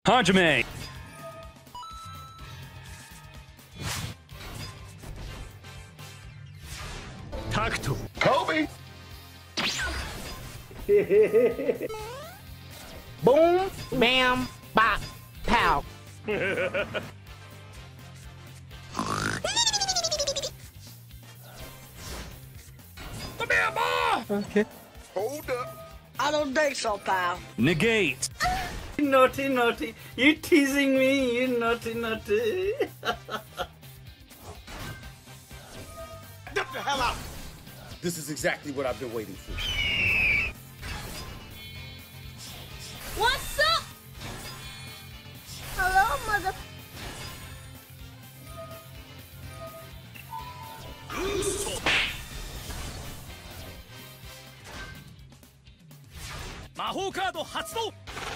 Hajime. Takuto. Kobe. Boom, bam, bop, pow. Come here, boy. Okay. Hold up. I don't think so, pal. Negate. Naughty, naughty. You teasing me, you naughty, naughty. Get the hell out. This is exactly what I've been waiting for. What's up? Hello, mother. Mahou card 発動.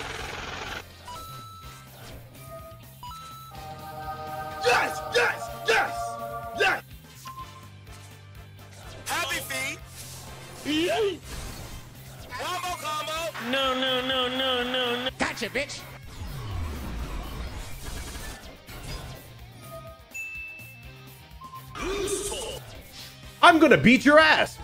Yes, yes, yes, yes. Happy feet. Combo, combo. No. Gotcha, bitch. I'm gonna beat your ass.